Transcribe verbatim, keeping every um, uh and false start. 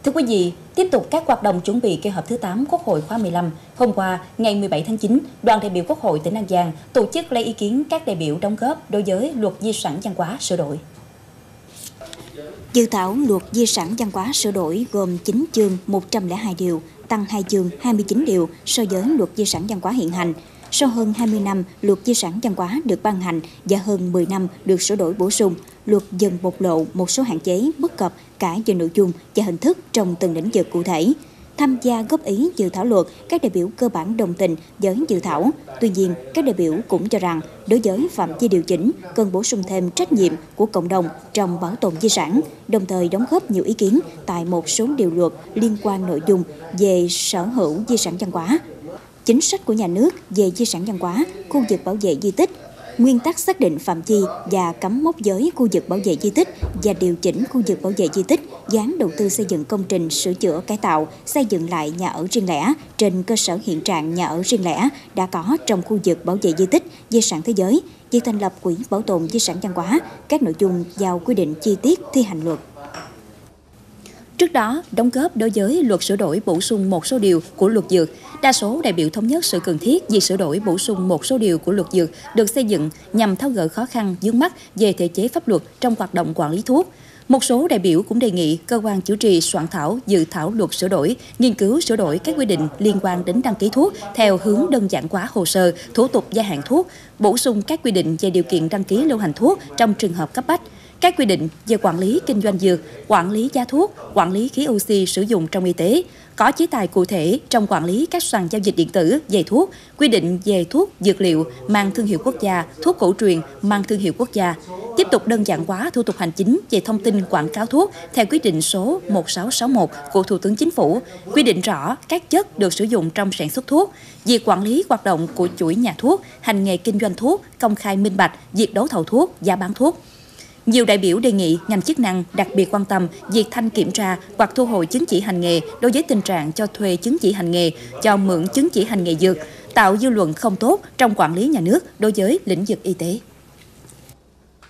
Thưa quý vị, tiếp tục các hoạt động chuẩn bị kỳ họp thứ tám Quốc hội khóa mười lăm, hôm qua, ngày mười bảy tháng chín, đoàn đại biểu Quốc hội tỉnh An Giang tổ chức lấy ý kiến các đại biểu đóng góp đối với Luật Di sản văn hóa sửa đổi. Dự thảo Luật Di sản văn hóa sửa đổi gồm chín chương một trăm lẻ hai điều, tăng hai chương hai mươi chín điều so với Luật Di sản văn hóa hiện hành. Sau hơn hai mươi năm, Luật Di sản văn hóa được ban hành và hơn mười năm được sửa đổi bổ sung, luật dần bộc lộ một số hạn chế, bất cập cả về nội dung và hình thức trong từng lĩnh vực cụ thể. Tham gia góp ý dự thảo luật, các đại biểu cơ bản đồng tình với dự thảo. Tuy nhiên, các đại biểu cũng cho rằng, đối với phạm vi điều chỉnh, cần bổ sung thêm trách nhiệm của cộng đồng trong bảo tồn di sản, đồng thời đóng góp nhiều ý kiến tại một số điều luật liên quan nội dung về sở hữu di sản văn hóa, chính sách của nhà nước về di sản văn hóa, khu vực bảo vệ di tích, nguyên tắc xác định phạm vi và cắm mốc giới khu vực bảo vệ di tích và điều chỉnh khu vực bảo vệ di tích, dự án đầu tư xây dựng công trình sửa chữa cải tạo, xây dựng lại nhà ở riêng lẻ trên cơ sở hiện trạng nhà ở riêng lẻ đã có trong khu vực bảo vệ di tích, di sản thế giới, việc thành lập quỹ bảo tồn di sản văn hóa, các nội dung vào quy định chi tiết thi hành luật. Trước đó, đóng góp đối với luật sửa đổi bổ sung một số điều của luật dược, đa số đại biểu thống nhất sự cần thiết việc sửa đổi bổ sung một số điều của luật dược được xây dựng nhằm tháo gỡ khó khăn vướng mắc về thể chế pháp luật trong hoạt động quản lý thuốc. Một số đại biểu cũng đề nghị cơ quan chủ trì soạn thảo dự thảo luật sửa đổi, nghiên cứu sửa đổi các quy định liên quan đến đăng ký thuốc theo hướng đơn giản hóa hồ sơ, thủ tục gia hạn thuốc, bổ sung các quy định về điều kiện đăng ký lưu hành thuốc trong trường hợp cấp bách, các quy định về quản lý kinh doanh dược, quản lý giá thuốc, quản lý khí oxy sử dụng trong y tế, có chế tài cụ thể trong quản lý các sàn giao dịch điện tử về thuốc, quy định về thuốc dược liệu mang thương hiệu quốc gia, thuốc cổ truyền mang thương hiệu quốc gia. Tiếp tục đơn giản hóa thủ tục hành chính về thông tin quảng cáo thuốc theo quyết định số một sáu sáu một của Thủ tướng Chính phủ, quy định rõ các chất được sử dụng trong sản xuất thuốc, việc quản lý hoạt động của chuỗi nhà thuốc, hành nghề kinh doanh thuốc, công khai minh bạch, việc đấu thầu thuốc, giá bán thuốc. Nhiều đại biểu đề nghị ngành chức năng đặc biệt quan tâm việc thanh kiểm tra hoặc thu hồi chứng chỉ hành nghề đối với tình trạng cho thuê chứng chỉ hành nghề, cho mượn chứng chỉ hành nghề dược, tạo dư luận không tốt trong quản lý nhà nước đối với lĩnh vực y tế.